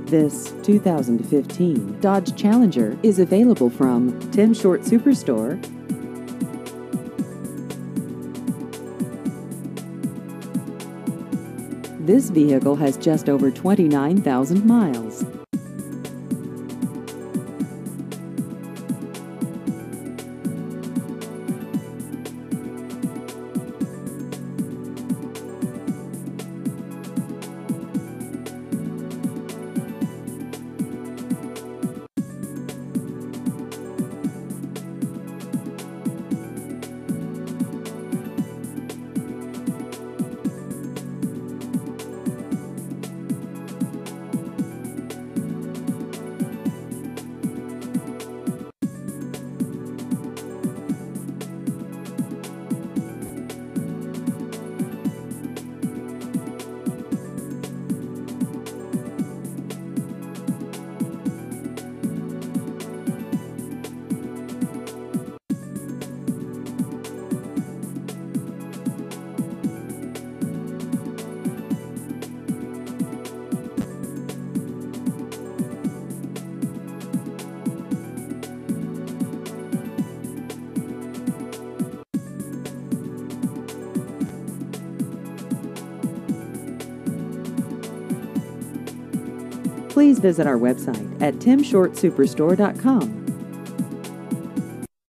This 2015 Dodge Challenger is available from Tim Short Superstore. This vehicle has just over 29,000 miles. Please visit our website at timshortsuperstore.com.